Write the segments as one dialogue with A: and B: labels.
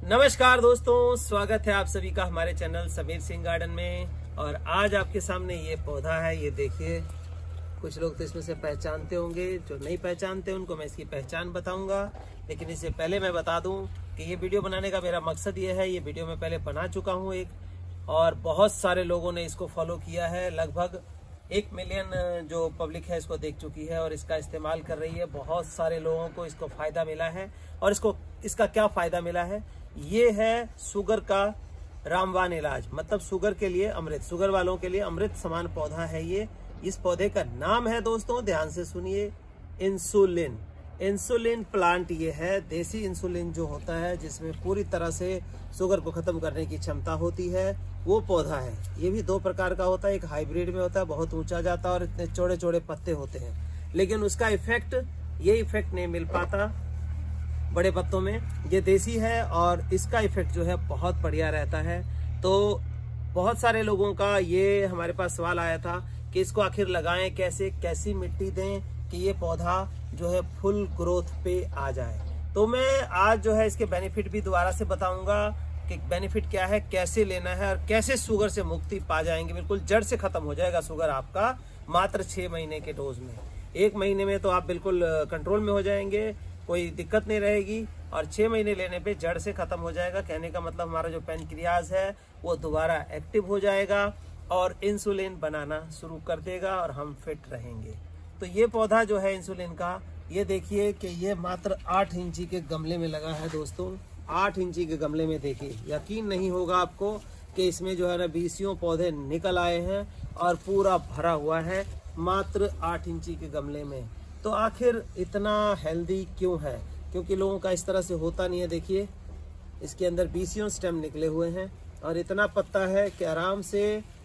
A: नमस्कार दोस्तों, स्वागत है आप सभी का हमारे चैनल समीर सिंह गार्डन में। और आज आपके सामने ये पौधा है, ये देखिए। कुछ लोग तो इसमें से पहचानते होंगे, जो नहीं पहचानते उनको मैं इसकी पहचान बताऊंगा। लेकिन इससे पहले मैं बता दूं कि ये वीडियो बनाने का मेरा मकसद ये है, ये वीडियो मैं पहले बना चुका हूँ एक, और बहुत सारे लोगों ने इसको फॉलो किया है। लगभग 1 मिलियन जो पब्लिक है इसको देख चुकी है और इसका इस्तेमाल कर रही है। बहुत सारे लोगों को इसको फायदा मिला है। और इसका क्या फायदा मिला है, ये है शुगर का रामबाण इलाज, मतलब शुगर के लिए अमृत, शुगर वालों के लिए अमृत समान पौधा है ये। इस पौधे का नाम है दोस्तों, ध्यान से सुनिए, इंसुलिन। इंसुलिन प्लांट ये है, देसी इंसुलिन जो होता है जिसमें पूरी तरह से शुगर को खत्म करने की क्षमता होती है, वो पौधा है। ये भी 2 प्रकार का होता है, एक हाइब्रिड में होता है, बहुत ऊंचा जाता है और इतने चौड़े चौड़े पत्ते होते हैं, लेकिन उसका इफेक्ट नहीं मिल पाता बड़े पत्तों में। ये देसी है और इसका इफेक्ट जो है बहुत बढ़िया रहता है। तो बहुत सारे लोगों का ये हमारे पास सवाल आया था कि इसको आखिर लगाएं कैसे, कैसी मिट्टी दें कि ये पौधा जो है फुल ग्रोथ पे आ जाए। तो मैं आज जो है इसके बेनिफिट भी दोबारा से बताऊंगा कि बेनिफिट क्या है, कैसे लेना है और कैसे शुगर से मुक्ति पा जाएंगे। बिल्कुल जड़ से खत्म हो जाएगा शुगर आपका मात्र 6 महीने के डोज में। 1 महीने में तो आप बिल्कुल कंट्रोल में हो जाएंगे, कोई दिक्कत नहीं रहेगी, और 6 महीने लेने पे जड़ से खत्म हो जाएगा। कहने का मतलब हमारा जो पैनक्रियाज है वो दोबारा एक्टिव हो जाएगा और इंसुलिन बनाना शुरू कर देगा और हम फिट रहेंगे। तो ये पौधा जो है इंसुलिन का, ये देखिए कि ये मात्र 8 इंची के गमले में लगा है दोस्तों। 8 इंची के गमले में देखिए, यकीन नहीं होगा आपको कि इसमें जो है ना 20 पौधे निकल आए हैं और पूरा भरा हुआ है मात्र 8 इंची के गमले में। तो आखिर इतना हेल्दी क्यों है? क्योंकि लोगों का इस तरह से होता नहीं है। देखिए इसके अंदर 20 स्टेम निकले हुए हैं और इतना पत्ता है कि आराम से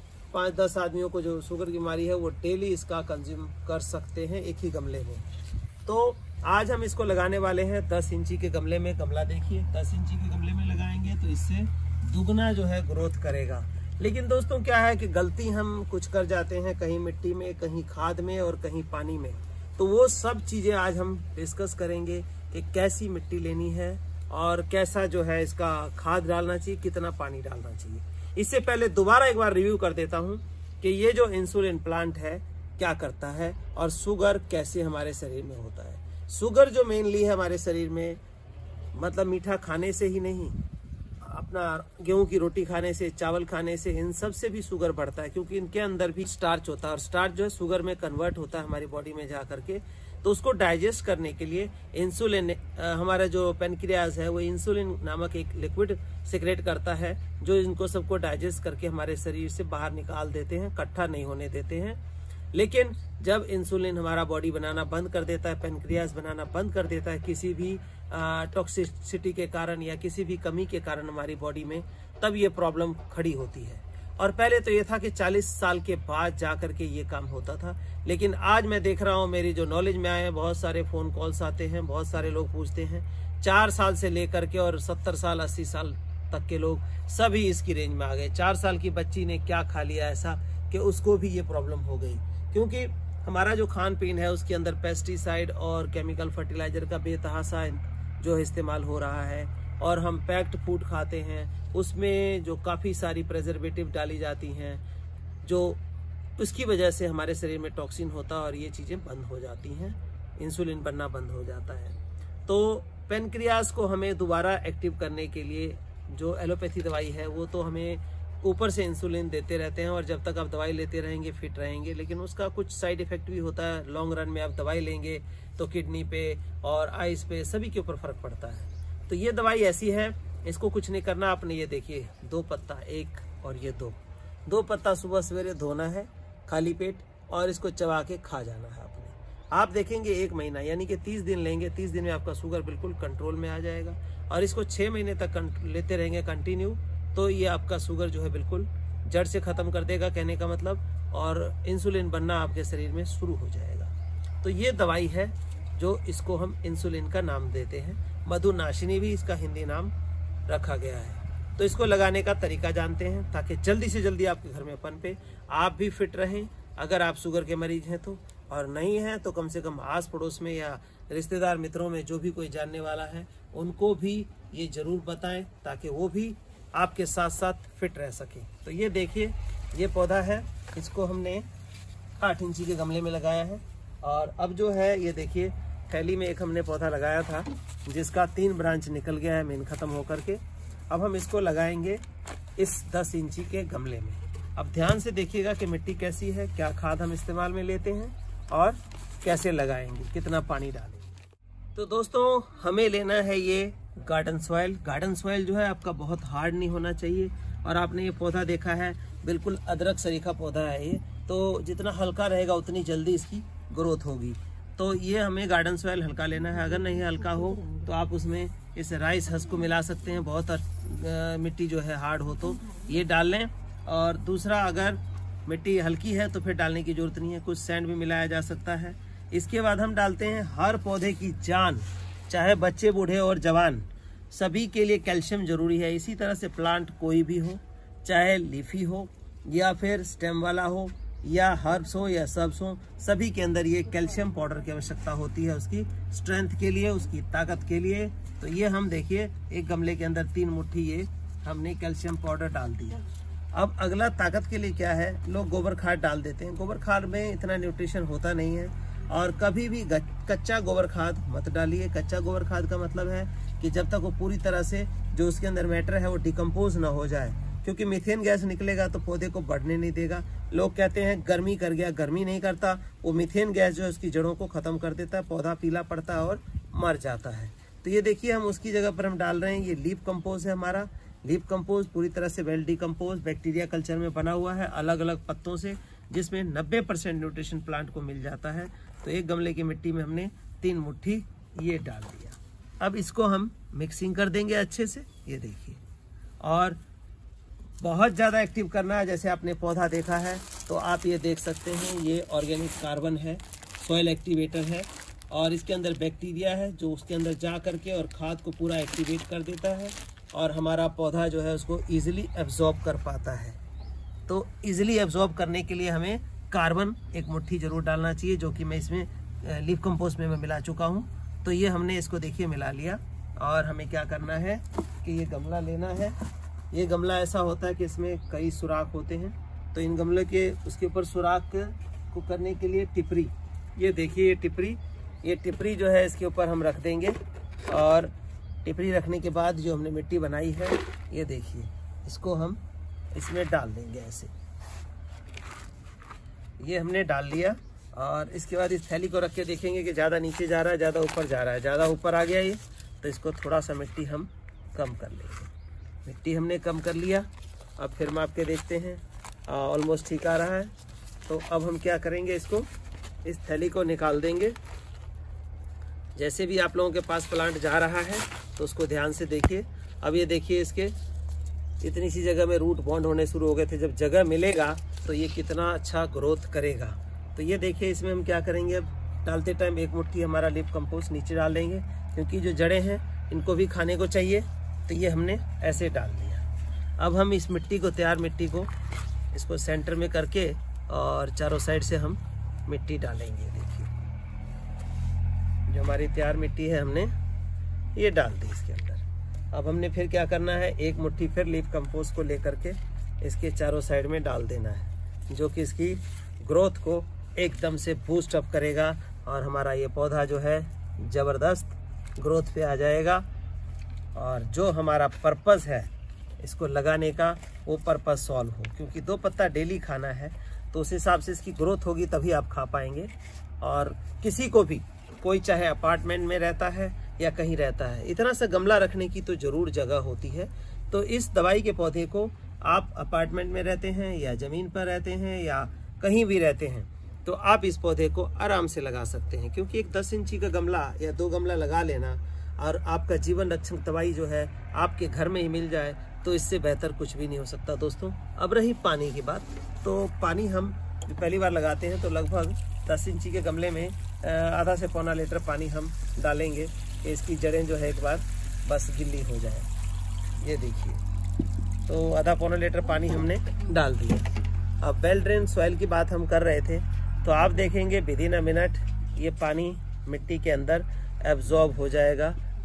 A: 5-10 आदमियों को जो शुगर की बीमारी है वो डेली इसका कंज्यूम कर सकते हैं एक ही गमले में। तो आज हम इसको लगाने वाले हैं 10 इंची के गमले में। गमला देखिए, 10 इंची के गमले में लगाएंगे तो इससे दुगना जो है ग्रोथ करेगा। लेकिन दोस्तों क्या है कि गलती हम कुछ कर जाते हैं, कहीं मिट्टी में, कहीं खाद में और कहीं पानी में। तो वो सब चीजें आज हम डिस्कस करेंगे कि कैसी मिट्टी लेनी है और कैसा जो है इसका खाद डालना चाहिए, कितना पानी डालना चाहिए। इससे पहले दोबारा एक बार रिव्यू कर देता हूं कि ये जो इंसुलिन प्लांट है क्या करता है और शुगर कैसे हमारे शरीर में होता है। शुगर जो मेनली है हमारे शरीर में, मतलब मीठा खाने से ही नहीं, अपना गेहूं की रोटी खाने से, चावल खाने से, इन सब से भी शुगर बढ़ता है, क्योंकि इनके अंदर भी स्टार्च होता है और स्टार्च जो है शुगर में कन्वर्ट होता है हमारी बॉडी में जा करके। तो उसको डाइजेस्ट करने के लिए इंसुलिन, हमारा जो पैनक्रियाज है वो इंसुलिन नामक एक लिक्विड सिक्रेट करता है, जो इनको सबको डाइजेस्ट करके हमारे शरीर से बाहर निकाल देते हैं, इकट्ठा नहीं होने देते हैं। लेकिन जब इंसुलिन हमारा बॉडी बनाना बंद कर देता है, पैनक्रियाज बनाना बंद कर देता है किसी भी टॉक्सिसिटी के कारण या किसी भी कमी के कारण हमारी बॉडी में, तब ये प्रॉब्लम खड़ी होती है। और पहले तो ये था कि 40 साल के बाद जा करके ये काम होता था, लेकिन आज मैं देख रहा हूँ, मेरी जो नॉलेज में आए हैं, बहुत सारे फोन कॉल्स आते हैं, बहुत सारे लोग पूछते हैं, 4 साल से लेकर के और 70 साल 80 साल तक के लोग सभी इसकी रेंज में आ गए। 4 साल की बच्ची ने क्या खा लिया ऐसा कि उसको भी ये प्रॉब्लम हो गई, क्योंकि हमारा जो खान पीन है उसके अंदर पेस्टिसाइड और केमिकल फर्टिलाइजर का बेतहाशा जो इस्तेमाल हो रहा है, और हम पैक्ड फूड खाते हैं, उसमें जो काफ़ी सारी प्रिजर्वेटिव डाली जाती हैं, जो उसकी वजह से हमारे शरीर में टॉक्सिन होता है और ये चीज़ें बंद हो जाती हैं, इंसुलिन बनना बंद हो जाता है। तो पैनक्रियाज को हमें दोबारा एक्टिव करने के लिए जो एलोपैथी दवाई है वो तो हमें ऊपर से इंसुलिन देते रहते हैं, और जब तक आप दवाई लेते रहेंगे फिट रहेंगे, लेकिन उसका कुछ साइड इफेक्ट भी होता है। लॉन्ग रन में आप दवाई लेंगे तो किडनी पे और आइस पे सभी के ऊपर फर्क पड़ता है। तो ये दवाई ऐसी है, इसको कुछ नहीं करना आपने। ये देखिए 2 पत्ता, 1 और ये 2 पत्ता सुबह सवेरे धोना है खाली पेट और इसको चबा के खा जाना है आपने। आप देखेंगे 1 महीना यानी कि 30 दिन लेंगे, 30 दिन में आपका शुगर बिल्कुल कंट्रोल में आ जाएगा। और इसको 6 महीने तक लेते रहेंगे कंटिन्यू, तो ये आपका शुगर जो है बिल्कुल जड़ से खत्म कर देगा, कहने का मतलब, और इंसुलिन बनना आपके शरीर में शुरू हो जाएगा। तो ये दवाई है जो इसको हम इंसुलिन का नाम देते हैं, मधुनाशिनी भी इसका हिंदी नाम रखा गया है। तो इसको लगाने का तरीका जानते हैं ताकि जल्दी से जल्दी आपके घर में पनपे, आप भी फिट रहें अगर आप शुगर के मरीज हैं तो, और नहीं है तो कम से कम आस पड़ोस में या रिश्तेदार मित्रों में जो भी कोई जानने वाला है उनको भी ये जरूर बताएं ताकि वो भी आपके साथ साथ फिट रह सके। तो ये देखिए, ये पौधा है, इसको हमने 8 इंची के गमले में लगाया है। और अब जो है ये देखिए, थैली में एक हमने पौधा लगाया था जिसका 3 ब्रांच निकल गया है मेन खत्म होकर के। अब हम इसको लगाएंगे इस 10 इंची के गमले में। अब ध्यान से देखिएगा कि मिट्टी कैसी है, क्या खाद हम इस्तेमाल में लेते हैं और कैसे लगाएंगे, कितना पानी डालेंगे। तो दोस्तों, हमें लेना है ये गार्डन सॉइल। गार्डन सॉइल जो है आपका बहुत हार्ड नहीं होना चाहिए। और आपने ये पौधा देखा है, बिल्कुल अदरक सरीखा पौधा है ये, तो जितना हल्का रहेगा उतनी जल्दी इसकी ग्रोथ होगी। तो ये हमें गार्डन सॉइल हल्का लेना है। अगर नहीं हल्का हो तो आप उसमें इस राइस हस्क को मिला सकते हैं, बहुत मिट्टी जो है हार्ड हो तो ये डाल लें। और दूसरा, अगर मिट्टी हल्की है तो फिर डालने की जरूरत नहीं है, कुछ सैंड भी मिलाया जा सकता है। इसके बाद हम डालते हैं हर पौधे की जान, चाहे बच्चे, बूढ़े और जवान, सभी के लिए कैल्शियम जरूरी है। इसी तरह से प्लांट कोई भी हो, चाहे लीफी हो या फिर स्टेम वाला हो या हर्ब्स हो या सब्स हो, सभी के अंदर ये कैल्शियम पाउडर की आवश्यकता होती है उसकी स्ट्रेंथ के लिए, उसकी ताकत के लिए। तो ये हम देखिए, एक गमले के अंदर 3 मुट्ठी ये हमने कैल्शियम पाउडर डाल दिया। अब अगला ताकत के लिए क्या है, लोग गोबर खाद डाल देते हैं। गोबर खाद में इतना न्यूट्रिशन होता नहीं है। और कभी भी कच्चा गोबर खाद मत डालिए। कच्चा गोबर खाद का मतलब है कि जब तक वो पूरी तरह से जो उसके अंदर मैटर है वो डिकम्पोज ना हो जाए, क्योंकि मीथेन गैस निकलेगा तो पौधे को बढ़ने नहीं देगा। लोग कहते हैं गर्मी कर गया, गर्मी नहीं करता, वो मीथेन गैस जो है उसकी जड़ों को खत्म कर देता है, पौधा पीला पड़ता है और मर जाता है। तो ये देखिए, हम उसकी जगह पर हम डाल रहे हैं, ये लीफ कंपोज है हमारा। लीफ कंपोज पूरी तरह से वेल डिकम्पोज बैक्टीरिया कल्चर में बना हुआ है, अलग अलग पत्तों से, जिसमें 90% न्यूट्रिशन प्लांट को मिल जाता है। तो एक गमले की मिट्टी में हमने 3 मुट्ठी ये डाल दिया। अब इसको हम मिक्सिंग कर देंगे अच्छे से, ये देखिए। और बहुत ज़्यादा एक्टिव करना है, जैसे आपने पौधा देखा है तो आप ये देख सकते हैं, ये ऑर्गेनिक कार्बन है, सॉइल एक्टिवेटर है। और इसके अंदर बैक्टीरिया है जो उसके अंदर जा करके और खाद को पूरा एक्टिवेट कर देता है और हमारा पौधा जो है उसको ईजिली एब्जॉर्ब कर पाता है। तो ईजिली एब्जॉर्ब करने के लिए हमें कार्बन 1 मुट्ठी जरूर डालना चाहिए, जो कि मैं इसमें लीफ कंपोस्ट में मैं मिला चुका हूँ। तो ये हमने इसको देखिए मिला लिया। और हमें क्या करना है कि ये गमला लेना है। ये गमला ऐसा होता है कि इसमें कई सुराख होते हैं, तो इन गमले के उसके ऊपर सुराख को करने के लिए टिपरी, ये देखिए ये टिपरी जो है इसके ऊपर हम रख देंगे। और टिपरी रखने के बाद जो हमने मिट्टी बनाई है, ये देखिए, इसको हम इसमें डाल देंगे ऐसे। ये हमने डाल लिया। और इसके बाद इस थैली को रख के देखेंगे कि ज़्यादा नीचे जा रहा है, ज़्यादा ऊपर जा रहा है। ज़्यादा ऊपर आ गया ये, तो इसको थोड़ा सा मिट्टी हम कम कर लेंगे। मिट्टी हमने कम कर लिया। अब फिर माप के देखते हैं, ऑलमोस्ट ठीक आ रहा है। तो अब हम क्या करेंगे, इसको इस थैली को निकाल देंगे। जैसे भी आप लोगों के पास प्लांट जा रहा है तो उसको ध्यान से देखिए। अब ये देखिए, इसके इतनी सी जगह में रूट बॉन्ड होने शुरू हो गए थे। जब जगह मिलेगा तो ये कितना अच्छा ग्रोथ करेगा। तो ये देखिए, इसमें हम क्या करेंगे, अब डालते टाइम 1 मुट्ठी हमारा लीफ कंपोस्ट नीचे डाल देंगे, क्योंकि जो जड़ें हैं इनको भी खाने को चाहिए। तो ये हमने ऐसे डाल दिया। अब हम इस मिट्टी को, तैयार मिट्टी को, इसको सेंटर में करके और चारों साइड से हम मिट्टी डालेंगे। देखिए, जो हमारी तैयार मिट्टी है हमने ये डाल दी इसके अंदर। अब हमने फिर क्या करना है, 1 मुट्ठी फिर लीफ कंपोस्ट को लेकर के इसके चारों साइड में डाल देना है, जो कि इसकी ग्रोथ को एकदम से बूस्ट अप करेगा और हमारा ये पौधा जो है ज़बरदस्त ग्रोथ पे आ जाएगा। और जो हमारा पर्पस है इसको लगाने का, वो पर्पस सॉल्व हो, क्योंकि 2 पत्ता डेली खाना है, तो उस हिसाब से इसकी ग्रोथ होगी तभी आप खा पाएंगे। और किसी को भी, कोई चाहे अपार्टमेंट में रहता है या कहीं रहता है, इतना सा गमला रखने की तो जरूर जगह होती है। तो इस दवाई के पौधे को आप अपार्टमेंट में रहते हैं या ज़मीन पर रहते हैं या कहीं भी रहते हैं, तो आप इस पौधे को आराम से लगा सकते हैं। क्योंकि एक 10 इंची का गमला या 2 गमला लगा लेना और आपका जीवन रक्षक दवाई जो है आपके घर में ही मिल जाए, तो इससे बेहतर कुछ भी नहीं हो सकता दोस्तों। अब रही पानी की बात, तो पानी हम पहली बार लगाते हैं तो लगभग 10 इंची के गमले में आधा से पौना लीटर पानी हम डालेंगे कि इसकी जड़ें जो है एक बार बस गिल्ली हो जाए। ये देखिए, तो आधा पौना लीटर पानी हमने डाल दिया। अब वेल ड्रेन सॉइल की बात हम कर रहे थे, तो आप देखेंगे विदिन अ मिनट ये पानी मिट्टी के अंदर एब्जॉर्ब हो जाएगा,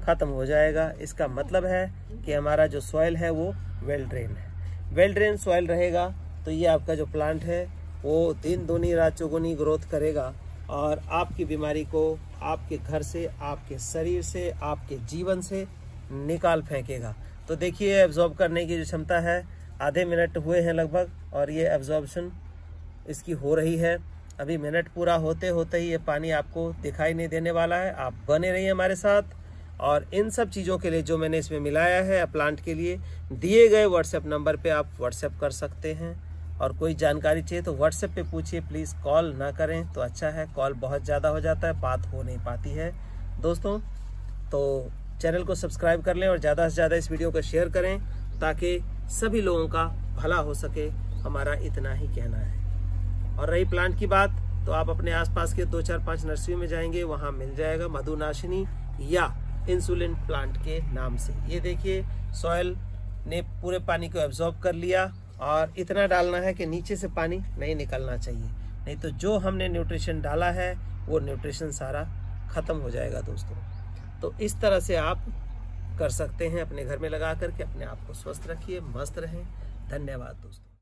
A: खत्म हो जाएगा। इसका मतलब है कि हमारा जो सॉइल है वो वेल ड्रेन है। वेल ड्रेन सॉइल रहेगा तो ये आपका जो प्लांट है वो दिन दूनी रात चौगुनी ग्रोथ करेगा और आपकी बीमारी को आपके घर से, आपके शरीर से, आपके जीवन से निकाल फेंकेगा। तो देखिए एब्जॉर्ब करने की जो क्षमता है, आधे मिनट हुए हैं लगभग और ये एब्जॉर्प्शन इसकी हो रही है। अभी मिनट पूरा होते होते ही ये पानी आपको दिखाई नहीं देने वाला है। आप बने रहिए हमारे साथ। और इन सब चीज़ों के लिए जो मैंने इसमें मिलाया है प्लांट के लिए, दिए गए व्हाट्सएप नंबर पे आप व्हाट्सएप कर सकते हैं। और कोई जानकारी चाहिए तो व्हाट्सएप पे पूछिए, प्लीज़ कॉल ना करें तो अच्छा है। कॉल बहुत ज़्यादा हो जाता है, बात हो नहीं पाती है दोस्तों। तो चैनल को सब्सक्राइब कर लें और ज़्यादा से ज़्यादा इस वीडियो को शेयर करें ताकि सभी लोगों का भला हो सके। हमारा इतना ही कहना है। और रही प्लांट की बात, तो आप अपने आसपास के 2, 4, 5 नर्सरी में जाएंगे, वहाँ मिल जाएगा मधुनाशिनी या इंसुलिन प्लांट के नाम से। ये देखिए सॉइल ने पूरे पानी को एब्जॉर्ब कर लिया और इतना डालना है कि नीचे से पानी नहीं निकलना चाहिए, नहीं तो जो हमने न्यूट्रिशन डाला है वो न्यूट्रिशन सारा खत्म हो जाएगा दोस्तों। तो इस तरह से आप कर सकते हैं अपने घर में लगा करके। अपने आप को स्वस्थ रखिए, मस्त रहें। धन्यवाद दोस्तों।